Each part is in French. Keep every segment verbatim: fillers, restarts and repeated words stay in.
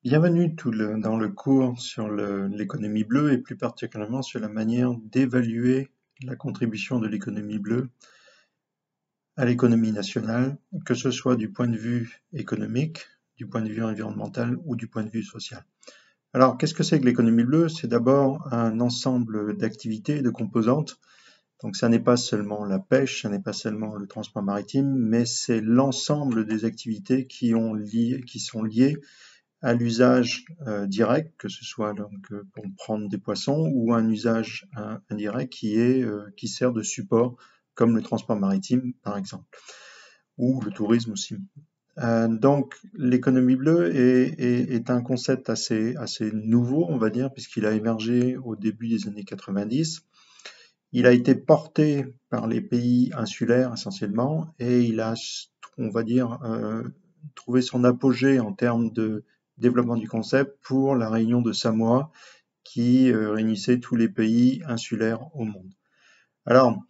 Bienvenue tout le- dans le cours sur le- l'économie bleue et plus particulièrement sur la manière d'évaluer la contribution de l'économie bleue à l'économie nationale, que ce soit du point de vue économique, du point de vue environnemental ou du point de vue social. Alors, qu'est-ce que c'est que l'économie bleue? C'est d'abord un ensemble d'activités et de composantes. Donc, ça n'est pas seulement la pêche, ça n'est pas seulement le transport maritime, mais c'est l'ensemble des activités qui, ont lié, qui sont liées à l'usage euh, direct, que ce soit donc, euh, pour prendre des poissons, ou un usage euh, indirect qui, est, euh, qui sert de support, comme le transport maritime par exemple, ou le tourisme aussi. Euh, donc l'économie bleue est, est, est un concept assez, assez nouveau, on va dire, puisqu'il a émergé au début des années quatre-vingt-dix. Il a été porté par les pays insulaires essentiellement, et il a, on va dire, euh, trouvé son apogée en termes de développement du concept pour la réunion de Samoa qui euh, réunissait tous les pays insulaires au monde. Alors,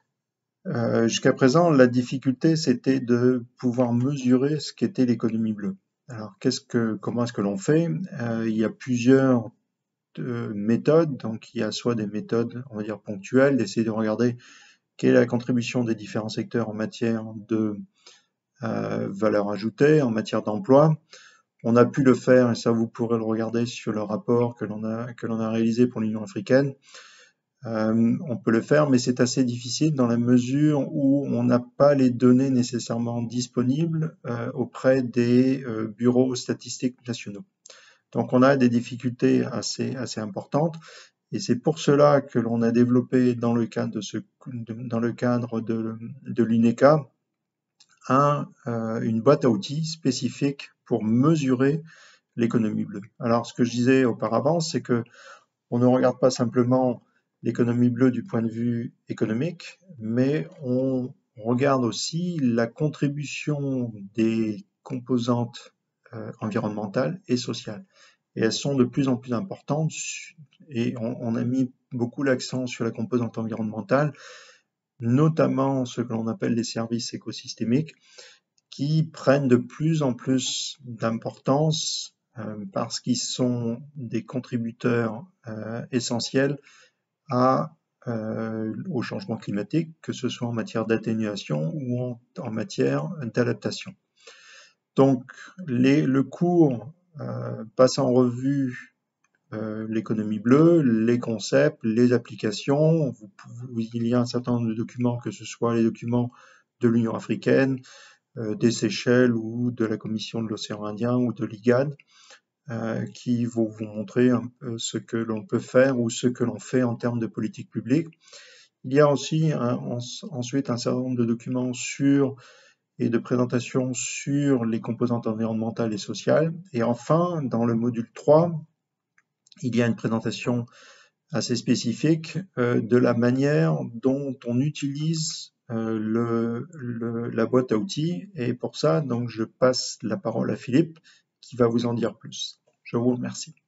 euh, jusqu'à présent, la difficulté, c'était de pouvoir mesurer ce qu'était l'économie bleue. Alors, qu'est-ce que, comment est-ce que l'on fait? euh, Il y a plusieurs euh, méthodes. Donc, il y a soit des méthodes, on va dire, ponctuelles, d'essayer de regarder quelle est la contribution des différents secteurs en matière de euh, valeur ajoutée, en matière d'emploi. On a pu le faire, et ça vous pourrez le regarder sur le rapport que l'on a, que l'on a réalisé pour l'Union africaine. Euh, on peut le faire, mais c'est assez difficile dans la mesure où on n'a pas les données nécessairement disponibles euh, auprès des euh, bureaux statistiques nationaux. Donc on a des difficultés assez, assez importantes, et c'est pour cela que l'on a développé dans le cadre de, ce, de, dans le cadre de, de l'UNECA un, euh, une boîte à outils spécifique pour mesurer l'économie bleue. Alors, ce que je disais auparavant, c'est que on ne regarde pas simplement l'économie bleue du point de vue économique, mais on regarde aussi la contribution des composantes euh, environnementales et sociales. Et elles sont de plus en plus importantes, et on, on a mis beaucoup l'accent sur la composante environnementale, notamment ce que l'on appelle les services écosystémiques, qui prennent de plus en plus d'importance euh, parce qu'ils sont des contributeurs euh, essentiels à, euh, au changement climatique, que ce soit en matière d'atténuation ou en, en matière d'adaptation. Donc, les, le cours euh, passe en revue euh, l'économie bleue, les concepts, les applications. Vous, vous, il y a un certain nombre de documents, que ce soit les documents de l'Union africaine, euh, des Seychelles ou de la Commission de l'océan Indien ou de l'IGAD, euh, qui vont vous montrer un peu ce que l'on peut faire ou ce que l'on fait en termes de politique publique. Il y a aussi un, ensuite un certain nombre de documents sur et de présentations sur les composantes environnementales et sociales. Et enfin, dans le module trois, il y a une présentation assez spécifique euh, de la manière dont on utilise euh, le, le, la boîte à outils. Et pour ça, donc, je passe la parole à Philippe qui va vous en dire plus. Je vous remercie.